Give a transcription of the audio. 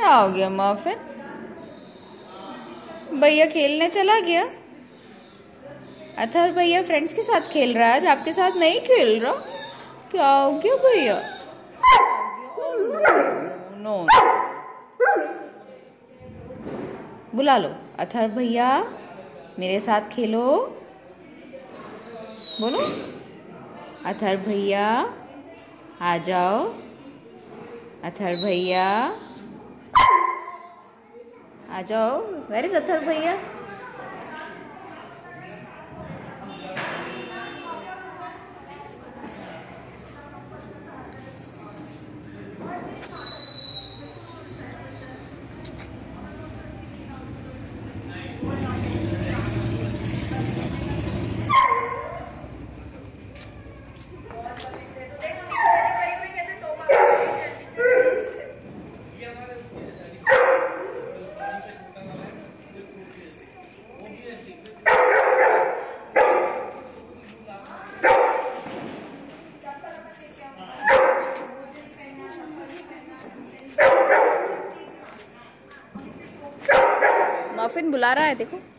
क्या हो गया मफिन? भैया खेलने चला गया। अथर भैया फ्रेंड्स के साथ खेल रहा है, आज आपके साथ नहीं खेल रहा। क्या हो गया भैया? नो, बुला लो अथर भैया, मेरे साथ खेलो। बोलो अथर भैया आ जाओ। अथर भैया आ जाओ। वेयर इज अथर भैया? मफिन बुला रहा है, देखो।